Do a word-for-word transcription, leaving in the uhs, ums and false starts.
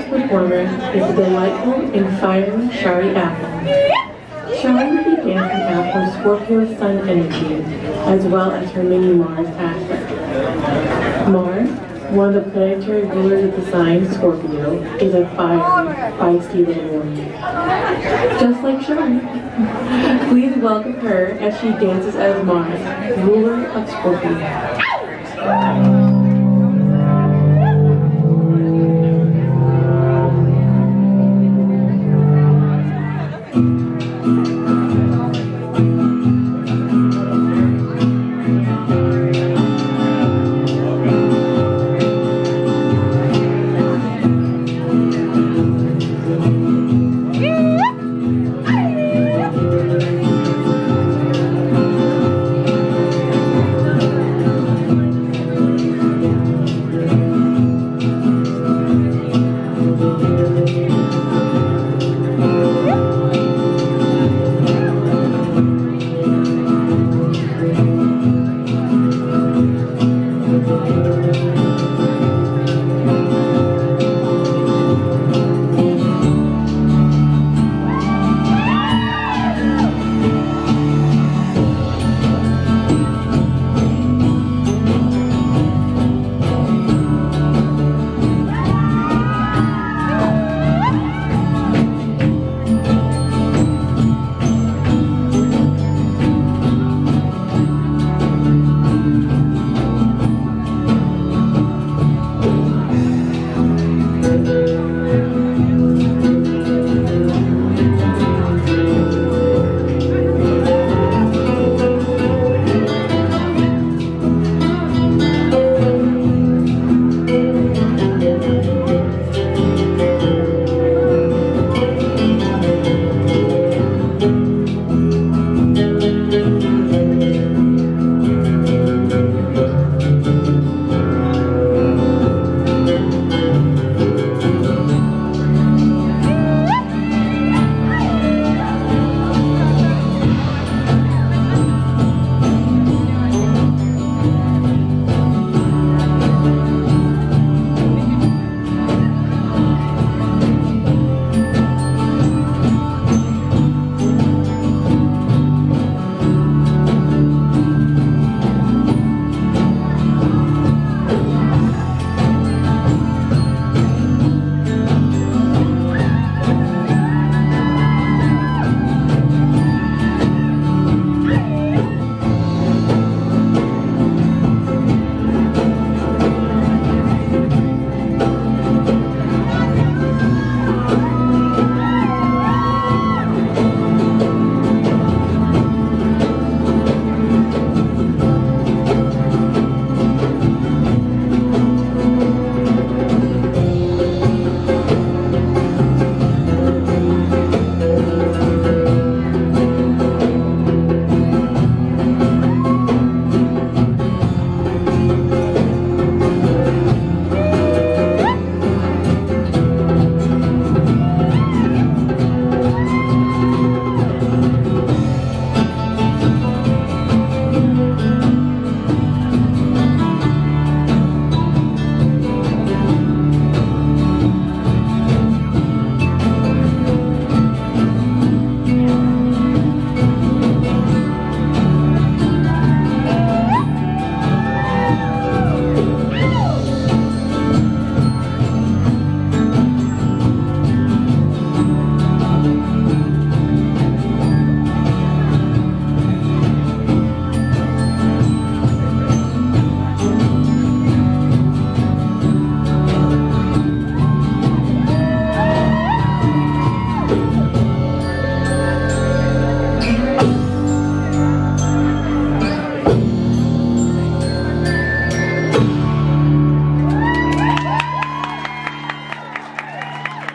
next performer is the delightful and fiery Shari Apple. Shari will be dancing out her Scorpio sun energy, as well as her mini Mars aspect. Mars, one of the planetary rulers of the sign Scorpio, is a fiery, feisty little woman. Just like Shari. Please welcome her as she dances as Mars, ruler of Scorpio.